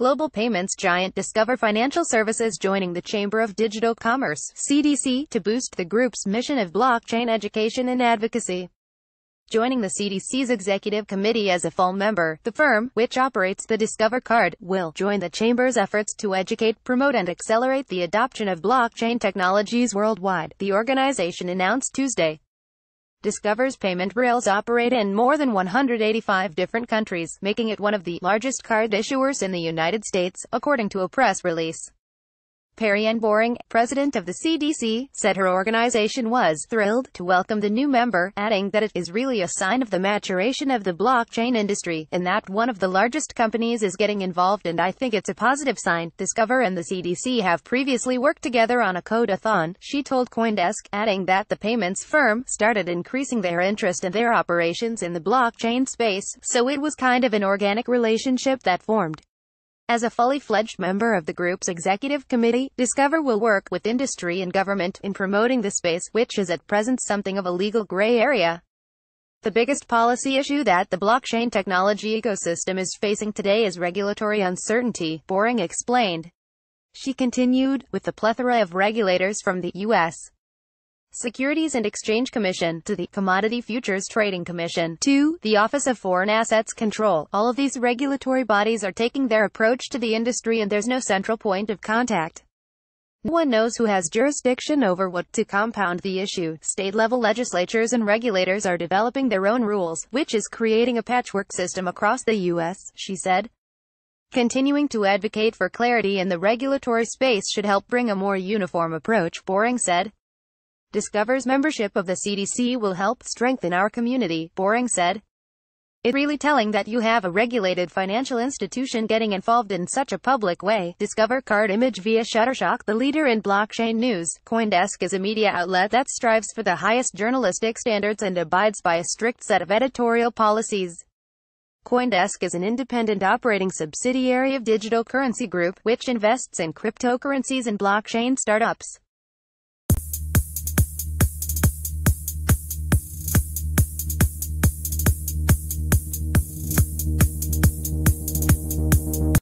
Global payments giant Discover Financial Services joining the Chamber of Digital Commerce, CDC, to boost the group's mission of blockchain education and advocacy. Joining the CDC's executive committee as a full member, the firm, which operates the Discover card, will join the Chamber's efforts to educate, promote and accelerate the adoption of blockchain technologies worldwide, the organization announced Tuesday. Discover's payment rails operate in more than 185 different countries, making it one of the largest card issuers in the United States, according to a press release. Perianne Boring, president of the CDC, said her organization was thrilled to welcome the new member, adding that it is really a sign of the maturation of the blockchain industry, and that one of the largest companies is getting involved, and I think it's a positive sign. Discover and the CDC have previously worked together on a code-a-thon, she told CoinDesk, adding that the payments firm started increasing their interest in their operations in the blockchain space, so it was kind of an organic relationship that formed. As a fully fledged member of the group's executive committee, Discover will work with industry and government in promoting the space, which is at present something of a legal gray area. The biggest policy issue that the blockchain technology ecosystem is facing today is regulatory uncertainty, Boring explained. She continued, with the plethora of regulators from the U.S. Securities and Exchange Commission, to the Commodity Futures Trading Commission, to the Office of Foreign Assets Control, all of these regulatory bodies are taking their approach to the industry and there's no central point of contact. No one knows who has jurisdiction over what. To compound the issue, state-level legislatures and regulators are developing their own rules, which is creating a patchwork system across the U.S., she said. Continuing to advocate for clarity in the regulatory space should help bring a more uniform approach, Boring said. Discover's membership of the CDC will help strengthen our community, Boring said. It's really telling that you have a regulated financial institution getting involved in such a public way. Discover card image via Shutterstock, the leader in blockchain news. CoinDesk is a media outlet that strives for the highest journalistic standards and abides by a strict set of editorial policies. CoinDesk is an independent operating subsidiary of Digital Currency Group, which invests in cryptocurrencies and blockchain startups.